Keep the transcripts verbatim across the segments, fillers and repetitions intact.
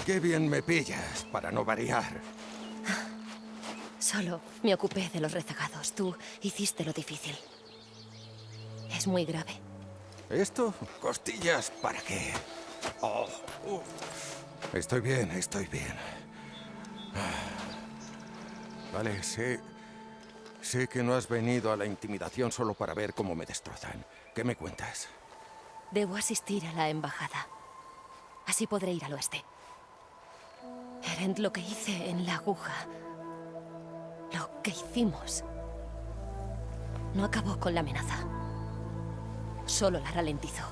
Qué bien me pillas, para no variar. Solo me ocupé de los rezagados. Tú hiciste lo difícil. Es muy grave. ¿Esto? ¿Costillas? ¿Para qué? Oh, uh. Estoy bien, estoy bien. Vale, sé... Sé que no has venido a la intimidación solo para ver cómo me destrozan. ¿Qué me cuentas? Debo asistir a la embajada. Así podré ir al oeste. Erend, lo que hice en la aguja... Lo que hicimos... No acabó con la amenaza. Solo la ralentizó.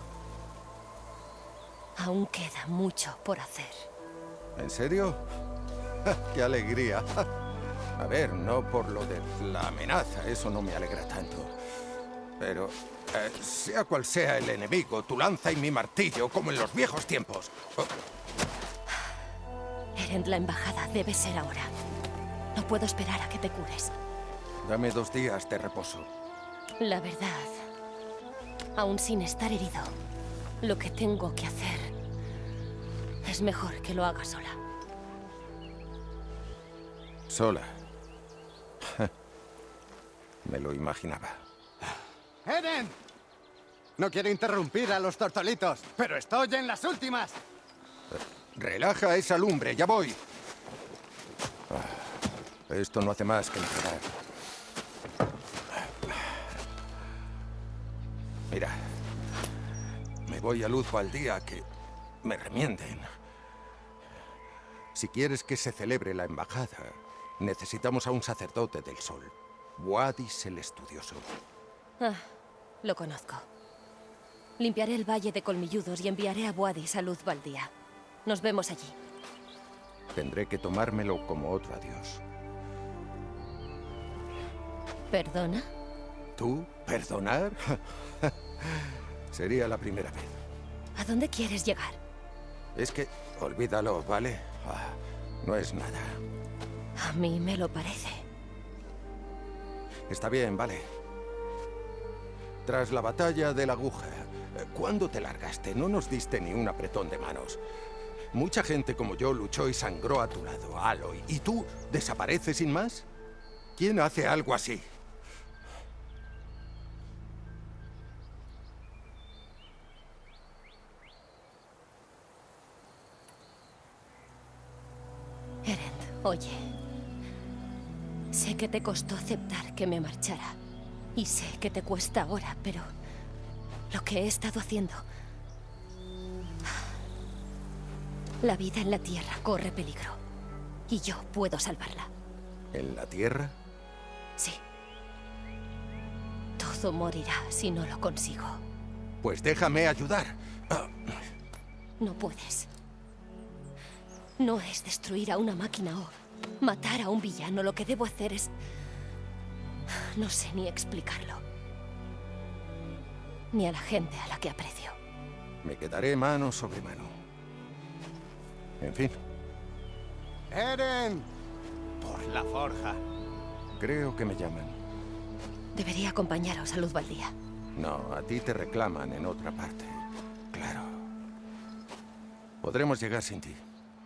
Aún queda mucho por hacer. ¿En serio? ¡Qué alegría! A ver, no por lo de la amenaza, eso no me alegra tanto. Pero, eh, sea cual sea el enemigo, tu lanza y mi martillo, como en los viejos tiempos. Oh. Erend, la embajada debe ser ahora. No puedo esperar a que te cures. Dame dos días de reposo. La verdad, aún sin estar herido, lo que tengo que hacer es mejor que lo haga sola. ¿Sola? Me lo imaginaba. ¡Erend! No quiero interrumpir a los tortolitos, pero estoy en las últimas. Relaja esa lumbre, ya voy. Esto no hace más que enfriar. Mira, me voy a Luz Baldía a que me remienden. Si quieres que se celebre la embajada, necesitamos a un sacerdote del sol. Wadis el Estudioso. Ah, lo conozco. Limpiaré el Valle de Colmilludos y enviaré a Wadis a Luz Baldía. Nos vemos allí. Tendré que tomármelo como otro adiós. ¿Perdona? ¿Tú? ¿Perdonar? Sería la primera vez. ¿A dónde quieres llegar? Es que... olvídalo, ¿vale? Ah, no es nada. A mí me lo parece. Está bien, vale. Tras la batalla de la aguja, ¿cuándo te largaste? No nos diste ni un apretón de manos. Mucha gente como yo luchó y sangró a tu lado, Aloy. ¿Y tú desapareces sin más? ¿Quién hace algo así? Erend, oye. Sé que te costó aceptar que me marchara. Y sé que te cuesta ahora, pero... lo que he estado haciendo... La vida en la Tierra corre peligro. Y yo puedo salvarla. ¿En la Tierra? Sí. Todo morirá si no lo consigo. Pues déjame ayudar. No puedes. No es destruir a una máquina o matar a un villano. Lo que debo hacer es... no sé ni explicarlo. Ni a la gente a la que aprecio. Me quedaré mano sobre mano. En fin. ¡Erend! Por la forja. Creo que me llaman. Debería acompañaros a Luz Baldía. No, a ti te reclaman en otra parte. Claro. Podremos llegar sin ti.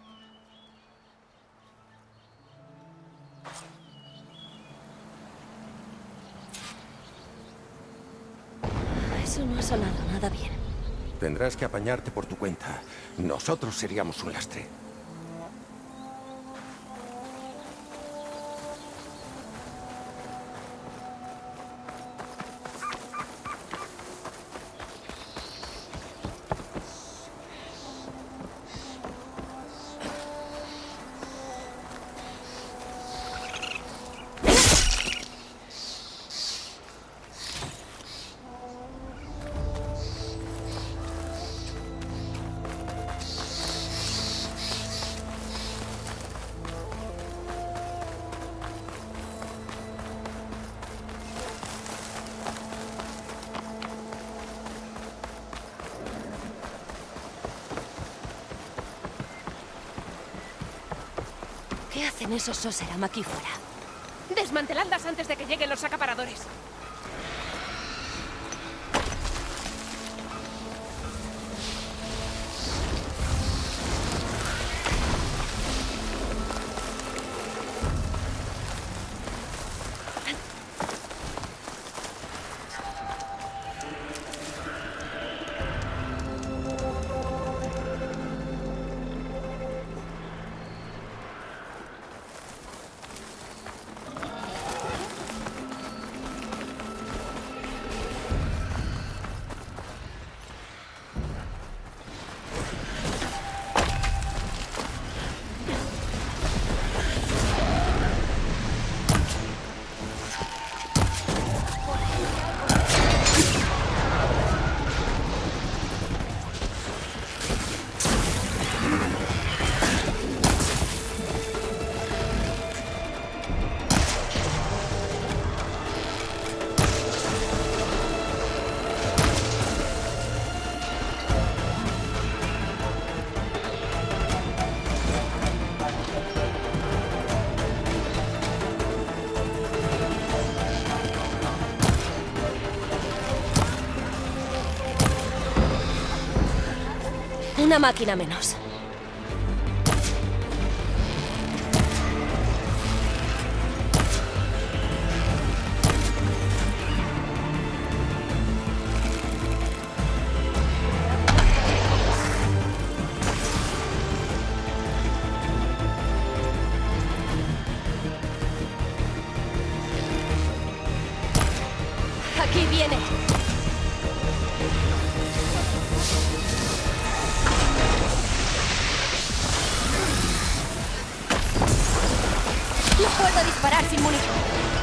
Eso no ha sonado nada bien. Tendrás que apañarte por tu cuenta. Nosotros seríamos un lastre. ¿Qué hacen esos Oseram aquí fuera? Desmanteladlas antes de que lleguen los acaparadores. Una máquina menos. Aquí viene. No puedo disparar sin munición.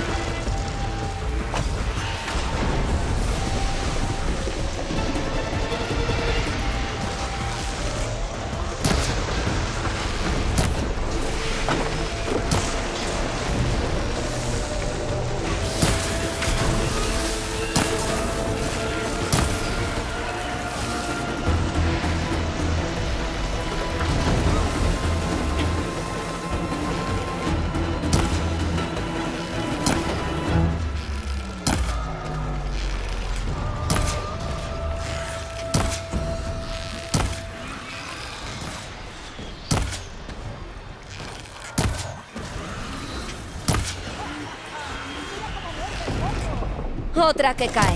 Otra que cae.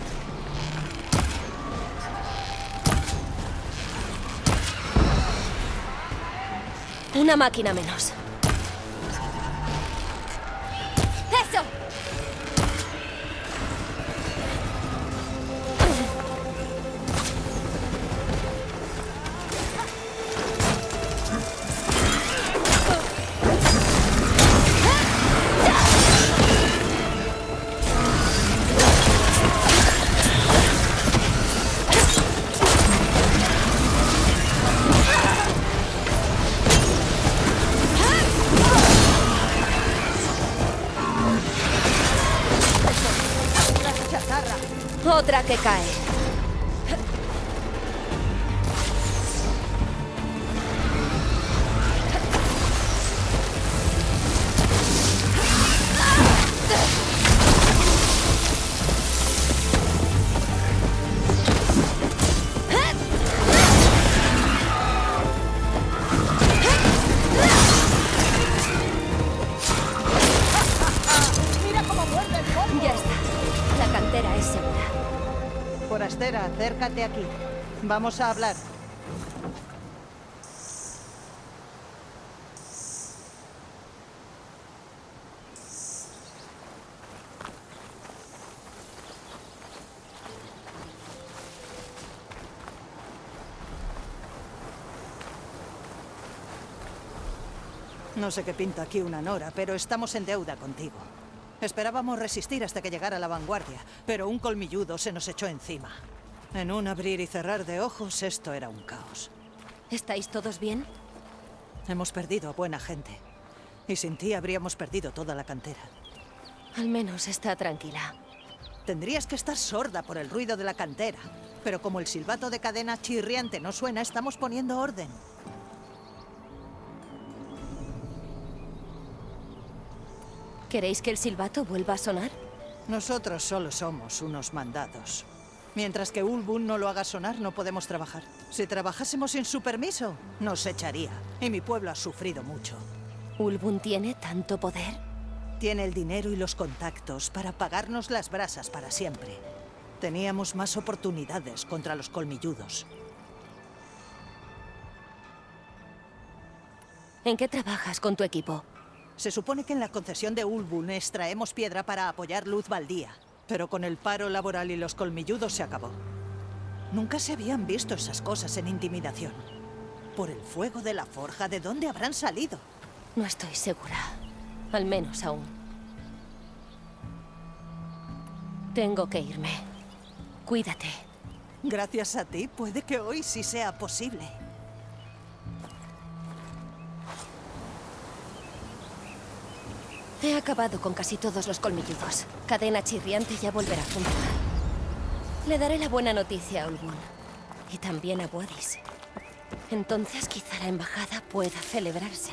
Una máquina menos. ¡Eso! Otra que cae. ¡Mira cómo muerde el fondo! Ya está. La cantera es segura. Forastera, acércate aquí. Vamos a hablar. No sé qué pinta aquí una Nora, pero estamos en deuda contigo. Esperábamos resistir hasta que llegara la vanguardia, pero un colmilludo se nos echó encima. En un abrir y cerrar de ojos, esto era un caos. ¿Estáis todos bien? Hemos perdido a buena gente. Y sin ti habríamos perdido toda la cantera. Al menos está tranquila. Tendrías que estar sorda por el ruido de la cantera. Pero como el silbato de cadena chirriante no suena, estamos poniendo orden. ¿Queréis que el silbato vuelva a sonar? Nosotros solo somos unos mandados. Mientras que Ulbun no lo haga sonar, no podemos trabajar. Si trabajásemos sin su permiso, nos echaría. Y mi pueblo ha sufrido mucho. ¿Ulbun tiene tanto poder? Tiene el dinero y los contactos para pagarnos las brasas para siempre. Teníamos más oportunidades contra los colmilludos. ¿En qué trabajas con tu equipo? Se supone que en la concesión de Ulbun extraemos piedra para apoyar Luz Baldía. Pero con el paro laboral y los colmilludos se acabó. Nunca se habían visto esas cosas en intimidación. Por el fuego de la forja, ¿de dónde habrán salido? No estoy segura. Al menos aún. Tengo que irme. Cuídate. Gracias a ti, puede que hoy sí sea posible. He acabado con casi todos los colmilludos. Cadena chirriante ya volverá a funcionar. Le daré la buena noticia a Ulbun. Y también a Boadis. Entonces quizá la embajada pueda celebrarse.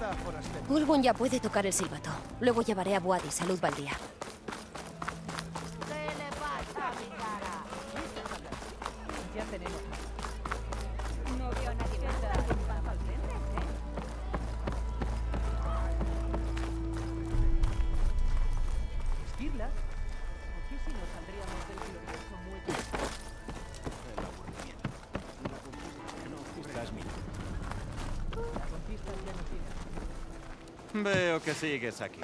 Ulbun ya puede tocar el silbato. Luego llevaré a Buadis a Luz Baldía. ¿Qué le pasa a mi cara? Ya tenemos. No veo a nadie más. Un paso al frente, ¿eh? ¿Esquirlas? ¿Por qué si no saldríamos del glorioso muelle? El aburrimiento. La conquista no estás mirando. La conquista ya no tiene. Veo que sigues aquí.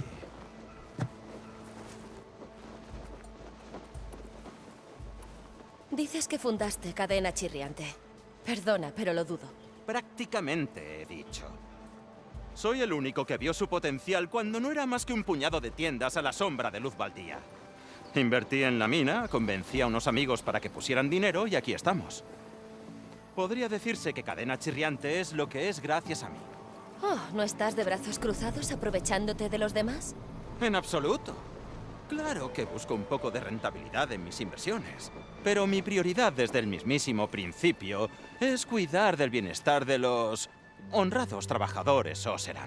Dices que fundaste Cadena Chirriante. Perdona, pero lo dudo. Prácticamente he dicho. Soy el único que vio su potencial cuando no era más que un puñado de tiendas a la sombra de Luz Baldía. Invertí en la mina, convencí a unos amigos para que pusieran dinero y aquí estamos. Podría decirse que Cadena Chirriante es lo que es gracias a mí. Oh, ¿no estás de brazos cruzados aprovechándote de los demás? En absoluto. Claro que busco un poco de rentabilidad en mis inversiones. Pero mi prioridad desde el mismísimo principio es cuidar del bienestar de los honrados trabajadores Oseram.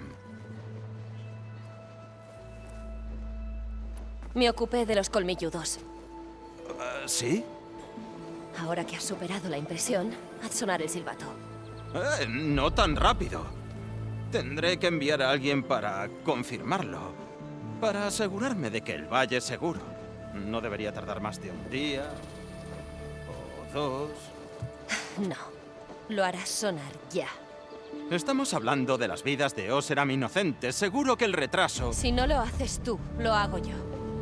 Me ocupé de los colmilludos. Uh, ¿Sí? Ahora que has superado la impresión, haz sonar el silbato. Eh, no tan rápido. Tendré que enviar a alguien para confirmarlo. Para asegurarme de que el valle es seguro. No debería tardar más de un día. O dos. No. Lo harás sonar ya. Estamos hablando de las vidas de Oseram inocentes. Seguro que el retraso... Si no lo haces tú, lo hago yo.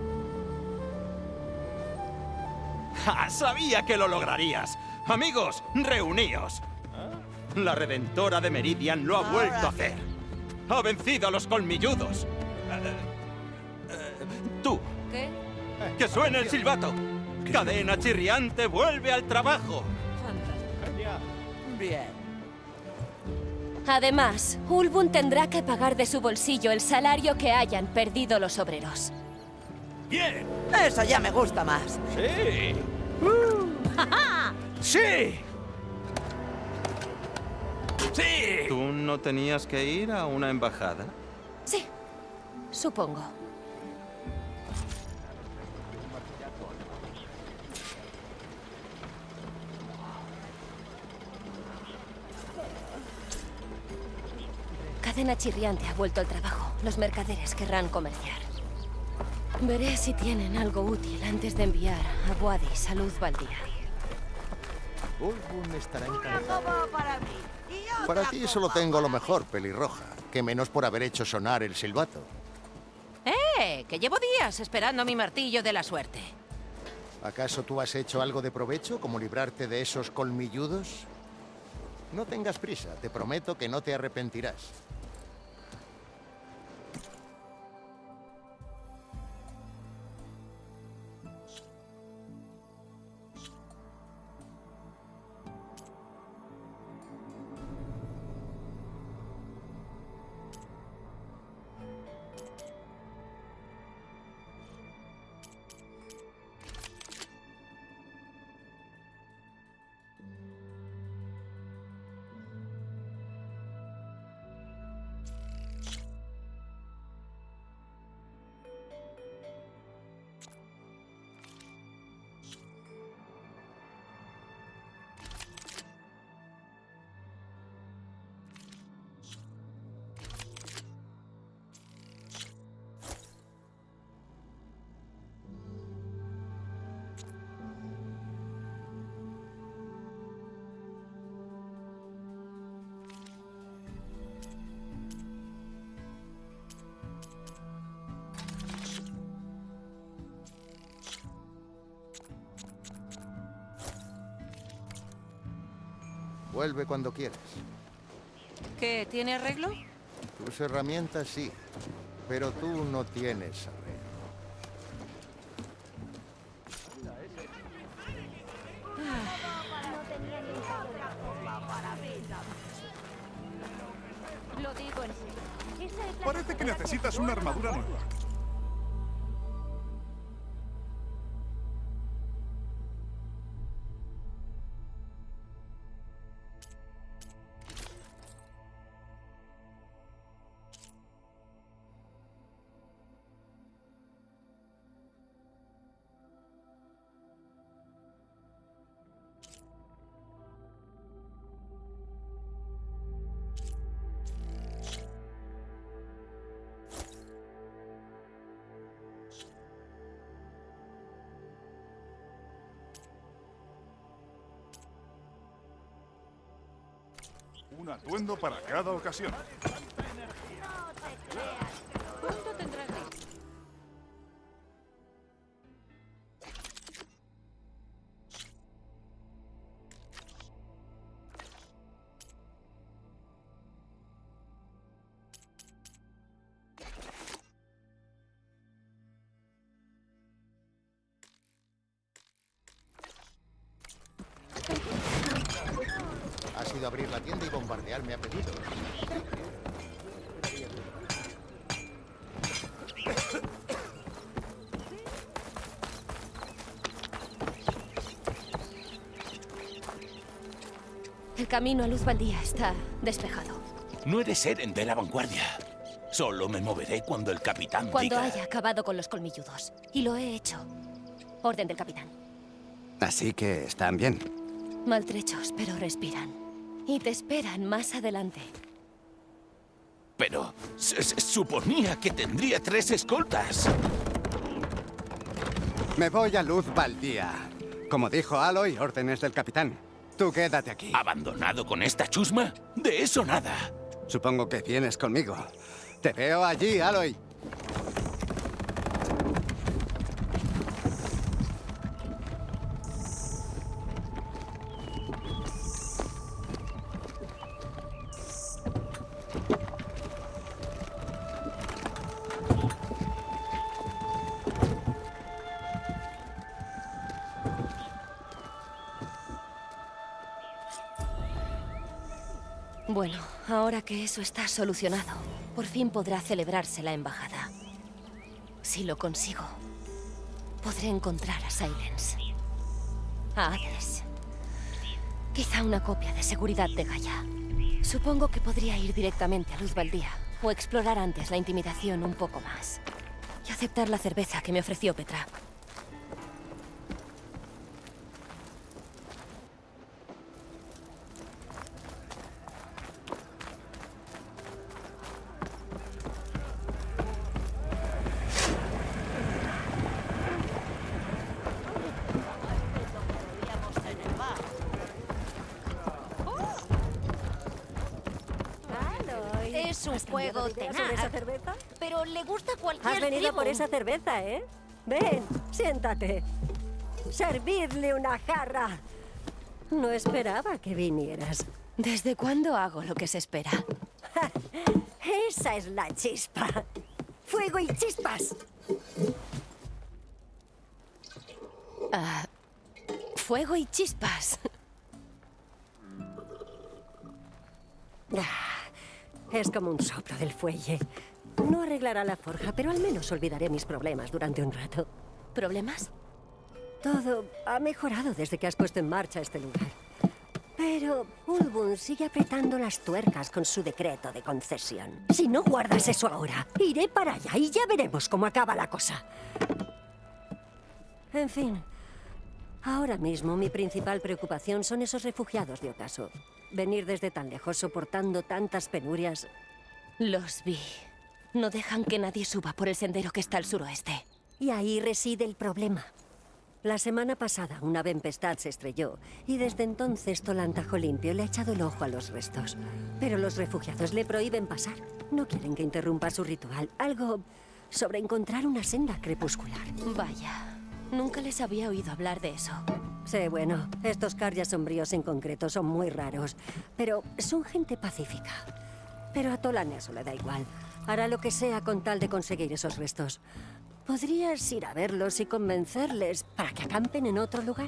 ¡Ja! ¡Sabía que lo lograrías! Amigos, reuníos. La Redentora de Meridian lo ha vuelto a hacer. Ha vencido a los colmilludos. Eh, eh, tú, ¿Qué? que suene el silbato. Cadena Chirriante vuelve al trabajo. Bien. Además, Ulbun tendrá que pagar de su bolsillo el salario que hayan perdido los obreros. ¡Bien! Eso ya me gusta más. ¡Sí! ¡Sí! ¡Sí! ¿Tú no tenías que ir a una embajada? Sí, supongo. Cadena Chirriante ha vuelto al trabajo. Los mercaderes querrán comerciar. Veré si tienen algo útil antes de enviar a Buadis a Luz Baldía. Ulbun estará Una encantado. copa para mí. Y otra Para ti solo copa tengo lo para mejor, pelirroja. Que menos por haber hecho sonar el silbato. ¡Eh! Que llevo días esperando mi martillo de la suerte. ¿Acaso tú has hecho algo de provecho, como librarte de esos colmilludos? No tengas prisa, te prometo que no te arrepentirás. Vuelve cuando quieras. ¿Qué? ¿Tiene arreglo? Tus herramientas sí, pero tú no tienes arreglo. Lo digo en serio. Esa es la Parece que necesitas una armadura nueva. Un atuendo para cada ocasión. ¿Cuánto tendrás listo? Ha sido abrir la tienda y bombardearme a pedido. El camino a Luz Baldía está despejado. No eres Eren de la vanguardia. Solo me moveré cuando el capitán Cuando diga... haya acabado con los colmilludos. Y lo he hecho. Orden del capitán. Así que están bien. Maltrechos, pero respiran. Y te esperan más adelante. Pero se, se suponía que tendría tres escoltas. Me voy a Luz Baldía. Como dijo Aloy, órdenes del capitán. Tú quédate aquí. ¿Abandonado con esta chusma? De eso nada. Supongo que vienes conmigo. Te veo allí, Aloy. Bueno, ahora que eso está solucionado, por fin podrá celebrarse la embajada. Si lo consigo, podré encontrar a Silence, a Hades, quizá una copia de seguridad de Gaia. Supongo que podría ir directamente a Luz Baldía, o explorar antes la intimidación un poco más. Y aceptar la cerveza que me ofreció Petra. Es un juego tenaz, sobre esa cerveza? pero le gusta cualquier Has venido tipo. por esa cerveza, ¿eh? Ven, siéntate. Servidle una jarra. No esperaba que vinieras. ¿Desde cuándo hago lo que se espera? Esa es la chispa. ¡Fuego y chispas! Ah, fuego y chispas. Ah, es como un soplo del fuelle. No arreglará la forja, pero al menos olvidaré mis problemas durante un rato. ¿Problemas? Todo ha mejorado desde que has puesto en marcha este lugar. Pero Ulbun sigue apretando las tuercas con su decreto de concesión. Si no guardas eso ahora, iré para allá y ya veremos cómo acaba la cosa. En fin, ahora mismo mi principal preocupación son esos refugiados de ocaso. Venir desde tan lejos soportando tantas penurias. Los vi. No dejan que nadie suba por el sendero que está al suroeste. Y ahí reside el problema. La semana pasada una tempestad se estrelló y desde entonces Tolantajo Limpio le ha echado el ojo a los restos. Pero los refugiados le prohíben pasar. No quieren que interrumpa su ritual. Algo sobre encontrar una senda crepuscular. Vaya, nunca les había oído hablar de eso. Sí, bueno, estos Karyas sombríos en concreto son muy raros, pero son gente pacífica. Pero a Tolan eso le da igual. Hará lo que sea con tal de conseguir esos restos. ¿Podrías ir a verlos y convencerles para que acampen en otro lugar?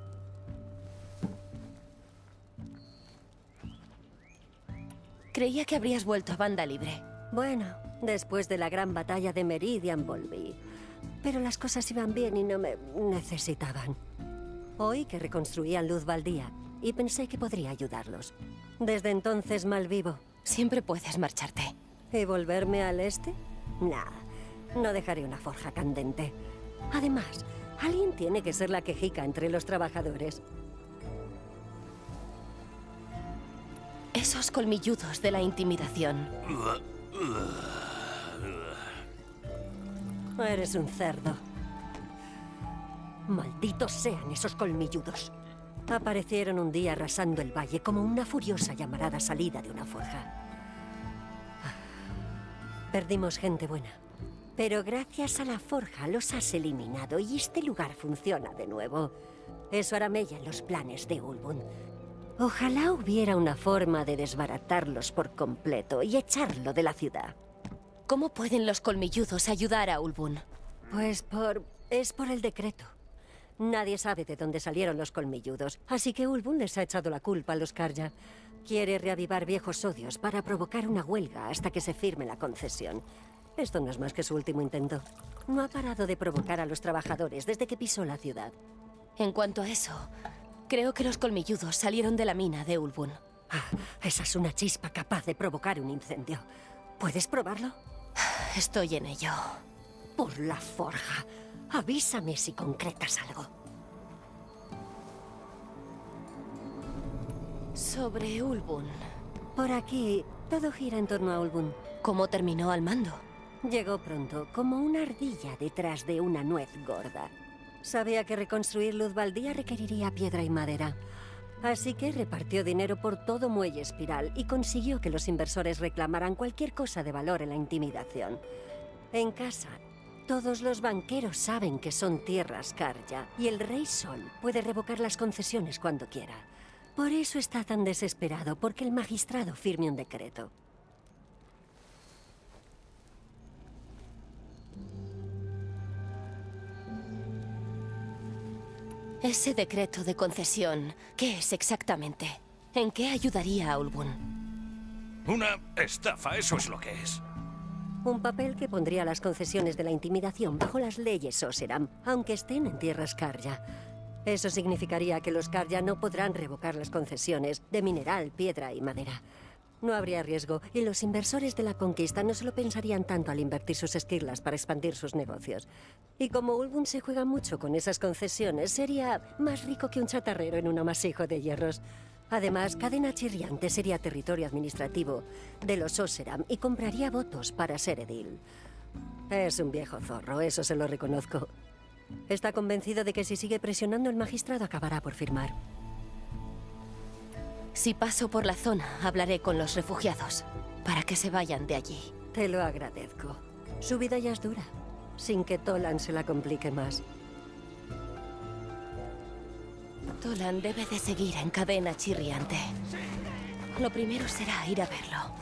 Creía que habrías vuelto a Banda Libre. Bueno, después de la gran batalla de Meridian volví. Pero las cosas iban bien y no me necesitaban. Oí que reconstruían Luz Baldía y pensé que podría ayudarlos. Desde entonces malvivo. Siempre puedes marcharte. ¿Y volverme al este? Nah, no dejaré una forja candente. Además, alguien tiene que ser la quejica entre los trabajadores. Esos colmilludos de la intimidación. Eres un cerdo. Malditos sean esos colmilludos. Aparecieron un día arrasando el valle como una furiosa llamarada salida de una forja. Perdimos gente buena. Pero gracias a la forja los has eliminado y este lugar funciona de nuevo. Eso hará mella en los planes de Ulvund. Ojalá hubiera una forma de desbaratarlos por completo y echarlo de la ciudad. ¿Cómo pueden los colmilludos ayudar a Ulvund? Pues por... es por el decreto. Nadie sabe de dónde salieron los colmilludos, así que Ulvund les ha echado la culpa a los Karja. Quiere reavivar viejos odios para provocar una huelga hasta que se firme la concesión. Esto no es más que su último intento. No ha parado de provocar a los trabajadores desde que pisó la ciudad. En cuanto a eso, creo que los colmilludos salieron de la mina de Ulvund. Ah, esa es una chispa capaz de provocar un incendio. ¿Puedes probarlo? Estoy en ello. Por la forja. Avísame si concretas algo. Sobre Ulvund. Por aquí, todo gira en torno a Ulvund. ¿Cómo terminó al mando? Llegó pronto, como una ardilla detrás de una nuez gorda. Sabía que reconstruir Luthvaldía requeriría piedra y madera. Así que repartió dinero por todo Muelle Espiral y consiguió que los inversores reclamaran cualquier cosa de valor en la intimidación. En casa, todos los banqueros saben que son tierras Karja y el Rey Sol puede revocar las concesiones cuando quiera. Por eso está tan desesperado, porque el magistrado firme un decreto. Ese decreto de concesión, ¿qué es exactamente? ¿En qué ayudaría a Ulvund? Una estafa, eso es lo que es. Un papel que pondría las concesiones de la intimidación bajo las leyes Oseram, aunque estén en tierras Karja. Eso significaría que los Karja no podrán revocar las concesiones de mineral, piedra y madera. No habría riesgo, y los inversores de la conquista no se lo pensarían tanto al invertir sus esquirlas para expandir sus negocios. Y como Ulvund se juega mucho con esas concesiones, sería más rico que un chatarrero en un amasijo de hierros. Además, Cadena Chirriante sería territorio administrativo de los Oseram y compraría votos para ser edil. Es un viejo zorro, eso se lo reconozco. Está convencido de que si sigue presionando, el magistrado acabará por firmar. Si paso por la zona, hablaré con los refugiados, para que se vayan de allí. Te lo agradezco. Su vida ya es dura, sin que Toland se la complique más. Toland debe de seguir en Cadena Chirriante. Lo primero será ir a verlo.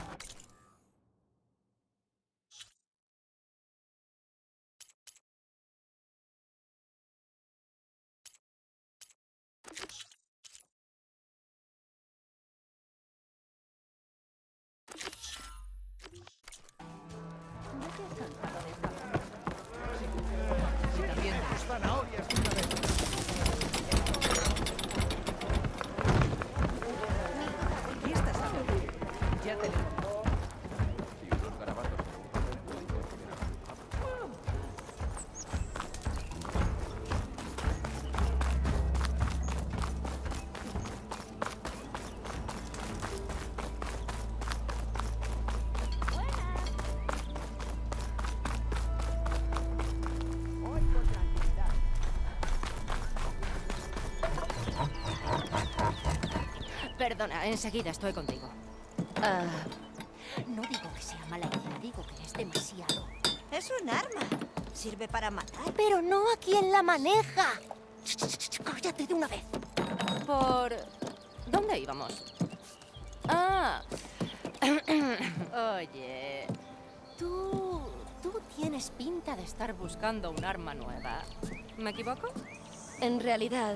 Perdona, enseguida estoy contigo. Uh, no digo que sea mala idea, digo que es demasiado. Es un arma. Sirve para matar. Pero no a quien la maneja. Cállate de una vez. ¿Por dónde íbamos? Ah. Oye, tú... tú tienes pinta de estar buscando un arma nueva. ¿Me equivoco? En realidad...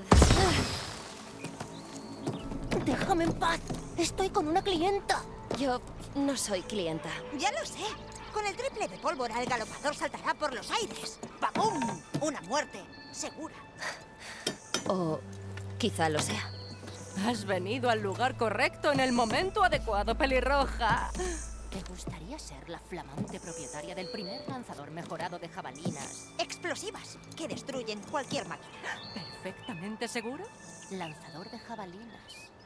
Déjame en paz. Estoy con una clienta. Yo no soy clienta. Ya lo sé. Con el triple de pólvora, el galopador saltará por los aires. ¡Pabum! Una muerte segura. O quizá lo sea. Has venido al lugar correcto en el momento adecuado, pelirroja. ¿Te gustaría ser la flamante propietaria del primer lanzador mejorado de jabalinas? Explosivas, que destruyen cualquier máquina. ¿Perfectamente seguro? Lanzador de jabalinas.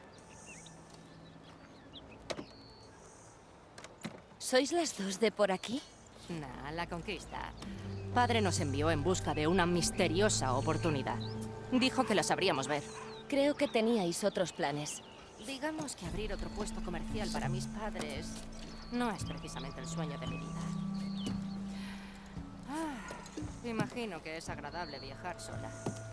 ¿Sois las dos de por aquí? Nah, la conquista. Padre nos envió en busca de una misteriosa oportunidad. Dijo que la sabríamos ver. Creo que teníais otros planes. Digamos que abrir otro puesto comercial para mis padres no es precisamente el sueño de mi vida. Ah, imagino que es agradable viajar sola.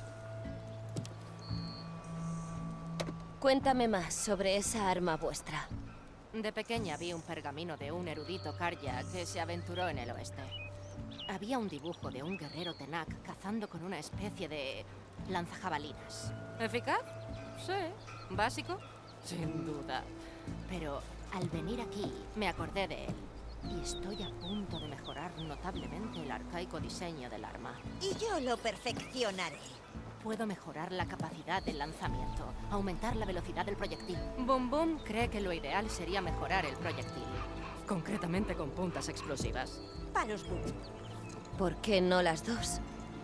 Cuéntame más sobre esa arma vuestra. De pequeña vi un pergamino de un erudito Karja que se aventuró en el oeste. Había un dibujo de un guerrero Tenak cazando con una especie de lanzajabalinas. ¿Eficaz? Sí. ¿Básico? Sin duda. Pero al venir aquí me acordé de él. Y estoy a punto de mejorar notablemente el arcaico diseño del arma. Y yo lo perfeccionaré. Puedo mejorar la capacidad del lanzamiento, aumentar la velocidad del proyectil. Boom Boom cree que lo ideal sería mejorar el proyectil, concretamente con puntas explosivas. Palos Boom. ¿Por qué no las dos?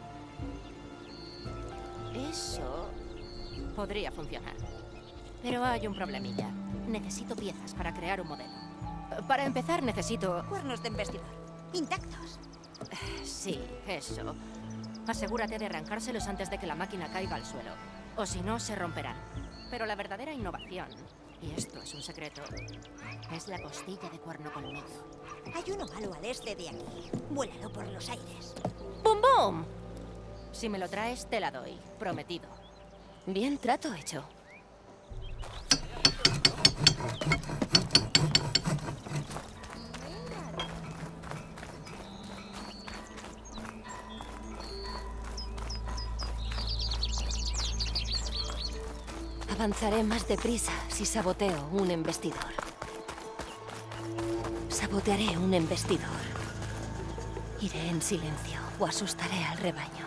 Eso podría funcionar. Pero hay un problemilla. Necesito piezas para crear un modelo. Para empezar, necesito... Cuernos de embestidor. Intactos. Sí, eso. Asegúrate de arrancárselos antes de que la máquina caiga al suelo. O si no, se romperán. Pero la verdadera innovación, y esto es un secreto, es la costilla de cuerno colmillo. Hay uno malo al este de aquí. Vuélalo por los aires. ¡Bum, bum! Si me lo traes, te la doy. Prometido. Bien, trato hecho. Avanzaré más deprisa si saboteo un embestidor. Sabotearé un embestidor. Iré en silencio o asustaré al rebaño.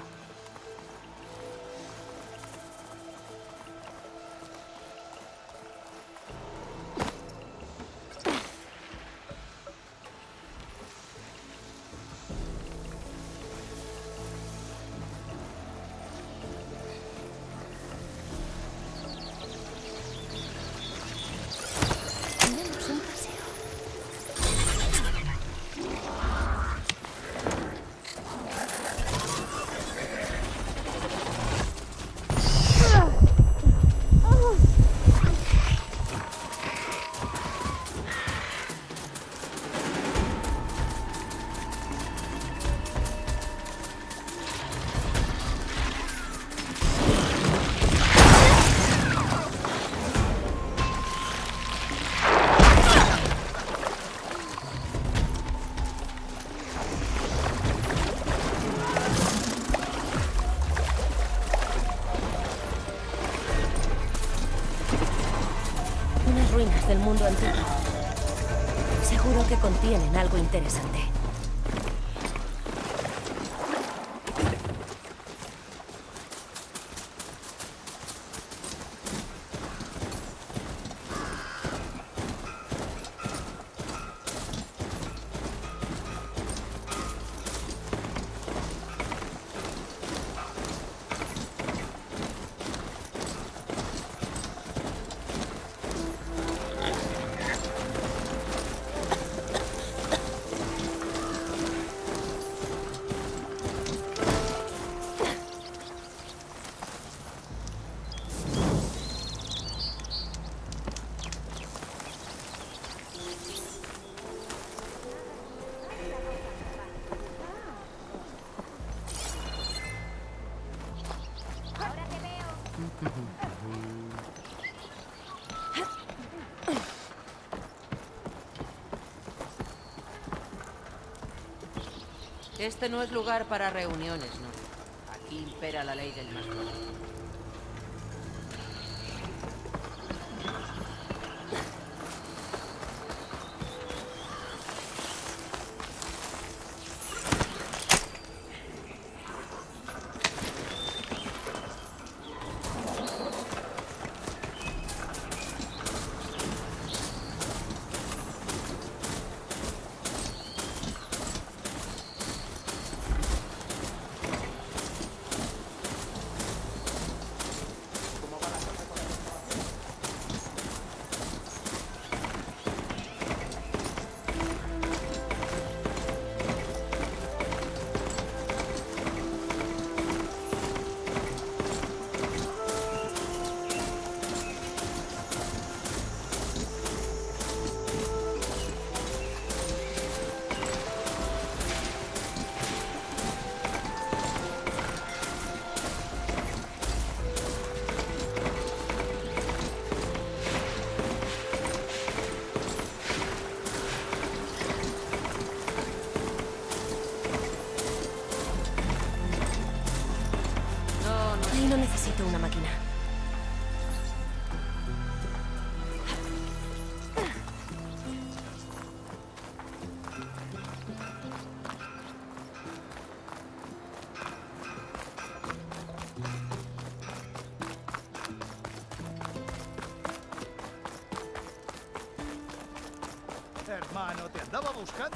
Del mundo antiguo. Seguro que contienen algo interesante. Este no es lugar para reuniones, ¿no? Aquí impera la ley del más fuerte. Mano, te andaba buscando.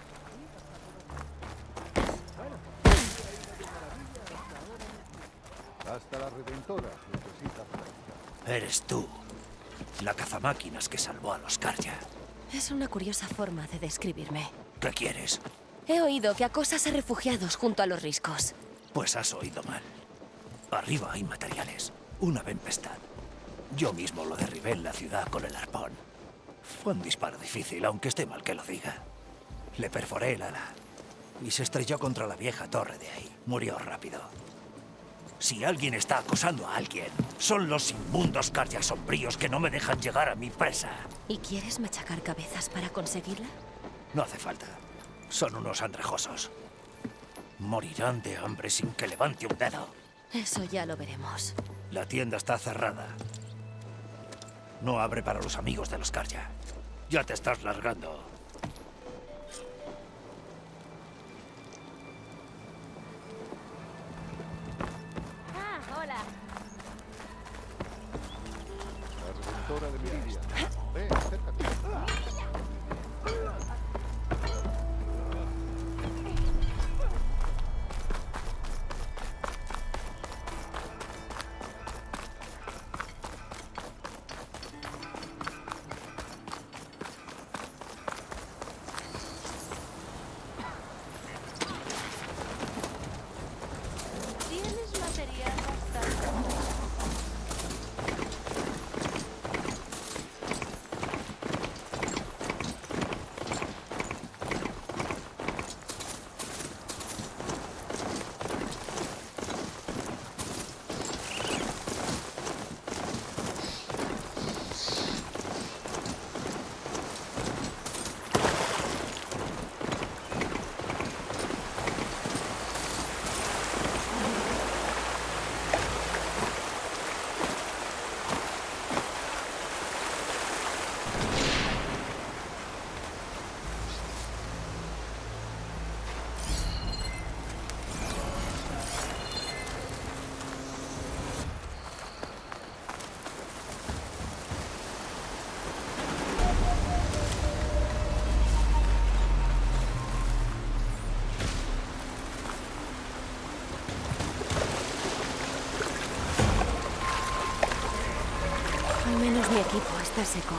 Hasta la Redentora necesita práctica. Eres tú, la cazamáquinas que salvó a los Karja. Es una curiosa forma de describirme. ¿Qué quieres? He oído que acosas a refugiados junto a los riscos. Pues has oído mal. Arriba hay materiales. Una tempestad. Yo mismo lo derribé en la ciudad con el arpón. Fue un disparo difícil, aunque esté mal que lo diga. Le perforé el ala y se estrelló contra la vieja torre de ahí. Murió rápido. Si alguien está acosando a alguien, son los inmundos Karja sombríos que no me dejan llegar a mi presa. ¿Y quieres machacar cabezas para conseguirla? No hace falta. Son unos andrajosos. Morirán de hambre sin que levante un dedo. Eso ya lo veremos. La tienda está cerrada. No abre para los amigos de los Karja. Ya te estás largando. Ah, hola. La Redentora de Meridia. Ven, acércate. ¿Tienes material bastante? Al menos mi equipo está seco.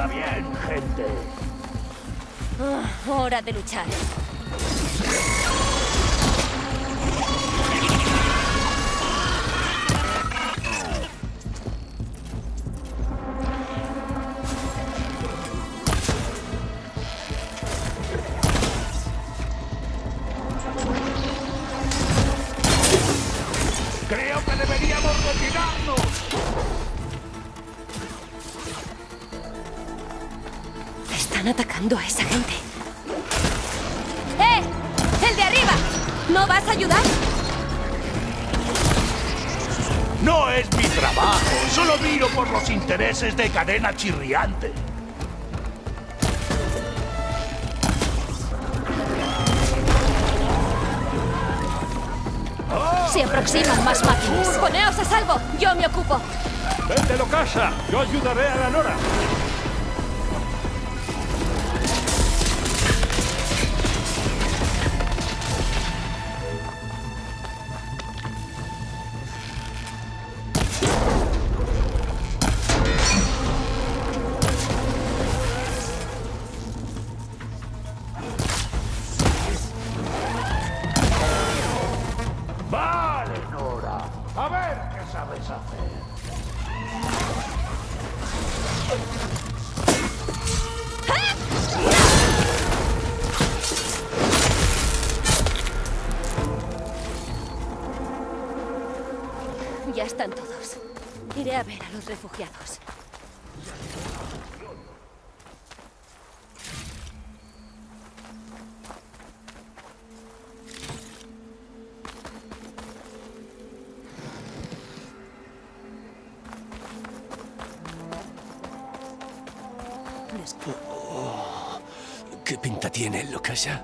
bien, gente. Oh, hora de luchar. Creo que deberíamos retirarnos. Están atacando a esa gente. ¡Eh! ¡El de arriba! ¿No vas a ayudar? No es mi trabajo. Solo miro por los intereses de Cadena Chirriante. Se aproximan más máquinas. ¡Poneos a salvo! ¡Yo me ocupo! ¡Véndelo casa! ¡Yo ayudaré a la Nora! Vale, Nora. A ver qué sabes hacer. Ya están todos. Iré a ver a los refugiados. Oh, ¿qué pinta tiene el Lukasha?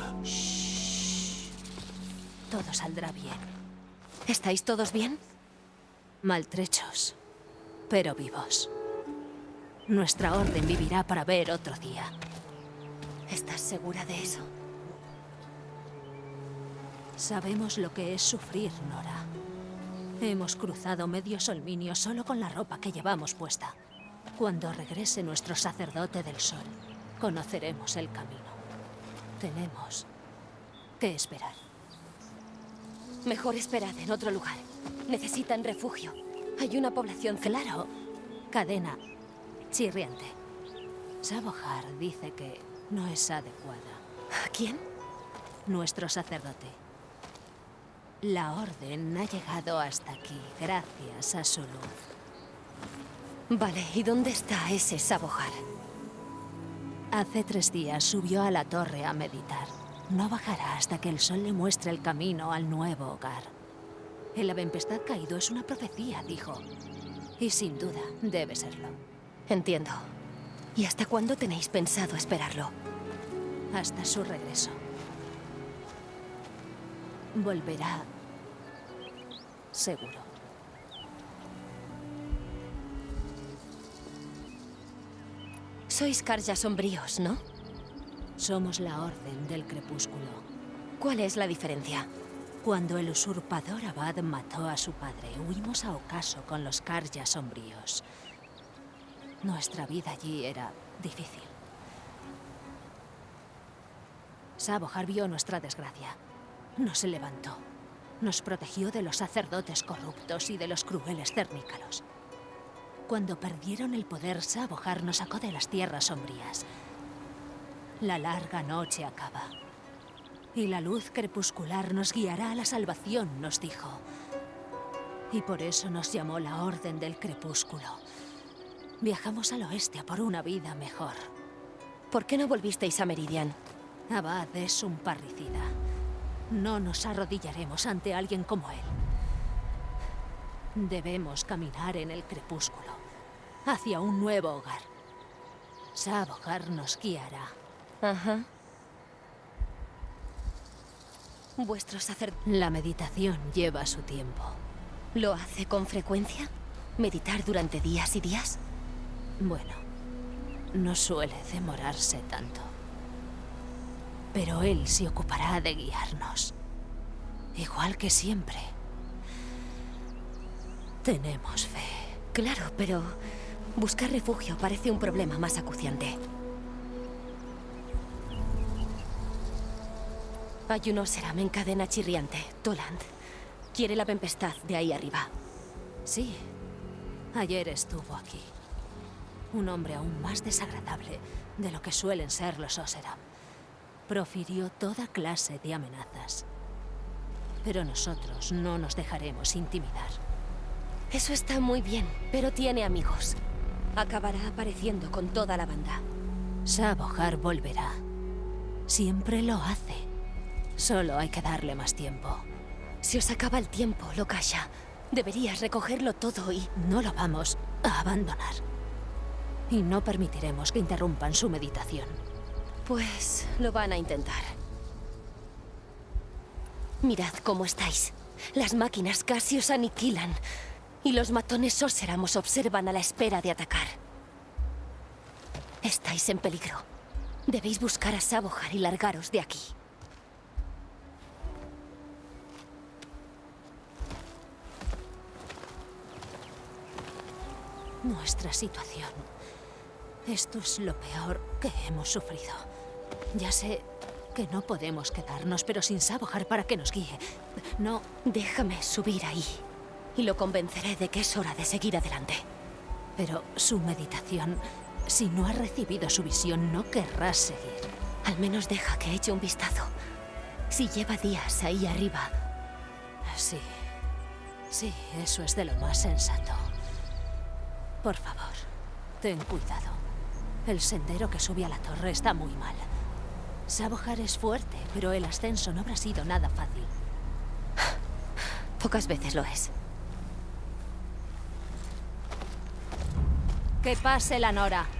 Todo saldrá bien. ¿Estáis todos bien? Maltrechos, pero vivos. Nuestra orden vivirá para ver otro día. ¿Estás segura de eso? Sabemos lo que es sufrir, Nora. Hemos cruzado medio solminio solo con la ropa que llevamos puesta. Cuando regrese nuestro sacerdote del sol, conoceremos el camino. Tenemos que esperar. Mejor esperad en otro lugar. Necesitan refugio. Hay una población... Claro. Cadena Chirriante. Sabohar dice que no es adecuada. ¿A quién? Nuestro sacerdote. La orden ha llegado hasta aquí gracias a su luz. Vale, ¿y dónde está ese Sabohar? Hace tres días subió a la torre a meditar. No bajará hasta que el sol le muestre el camino al nuevo hogar. El Avempestad caído es una profecía, dijo. Y sin duda, debe serlo. Entiendo. ¿Y hasta cuándo tenéis pensado esperarlo? Hasta su regreso. Volverá... seguro. Sois Karja sombríos, ¿no? Somos la Orden del Crepúsculo. ¿Cuál es la diferencia? Cuando el usurpador Abad mató a su padre, huimos a ocaso con los Karja sombríos. Nuestra vida allí era difícil. Sabohar vio nuestra desgracia. No se levantó. Nos protegió de los sacerdotes corruptos y de los crueles cernícalos. Cuando perdieron el poder, Sabohar nos sacó de las tierras sombrías. La larga noche acaba. Y la luz crepuscular nos guiará a la salvación, nos dijo. Y por eso nos llamó la Orden del Crepúsculo. Viajamos al oeste a por una vida mejor. ¿Por qué no volvisteis a Meridian? Abad es un parricida. No nos arrodillaremos ante alguien como él. Debemos caminar en el crepúsculo, hacia un nuevo hogar. Sabohar nos guiará. Ajá. Vuestro sacerdote... La meditación lleva su tiempo. ¿Lo hace con frecuencia? ¿Meditar durante días y días? Bueno, no suele demorarse tanto. Pero él se ocupará de guiarnos. Igual que siempre. Tenemos fe. Claro, pero Buscar refugio parece un problema más acuciante. Hay un Oseram en cadena chirriante, Toland. Quiere la tempestad de ahí arriba. Sí. Ayer estuvo aquí. Un hombre aún más desagradable de lo que suelen ser los Oseram. Profirió toda clase de amenazas. Pero nosotros no nos dejaremos intimidar. Eso está muy bien, pero tiene amigos. Acabará apareciendo con toda la banda. Sabohar volverá. Siempre lo hace. Solo hay que darle más tiempo. Si os acaba el tiempo, Lokasha, deberías recogerlo todo y... No lo vamos a abandonar. Y no permitiremos que interrumpan su meditación. Pues lo van a intentar. Mirad cómo estáis. Las máquinas casi os aniquilan. Y los matones Oseram os observan a la espera de atacar. Estáis en peligro. Debéis buscar a Sabohar y largaros de aquí. Nuestra situación. Esto es lo peor que hemos sufrido. Ya sé que no podemos quedarnos, pero sin Sabohar para que nos guíe. No... Déjame subir ahí. Y lo convenceré de que es hora de seguir adelante. Pero su meditación... Si no ha recibido su visión, no querrá seguir. Al menos deja que eche un vistazo. Si lleva días ahí arriba... Sí. Sí, eso es de lo más sensato. Por favor, ten cuidado. El sendero que sube a la torre está muy mal. Sabohar es fuerte, pero el ascenso no habrá sido nada fácil. Pocas veces lo es. Que pase la Nora.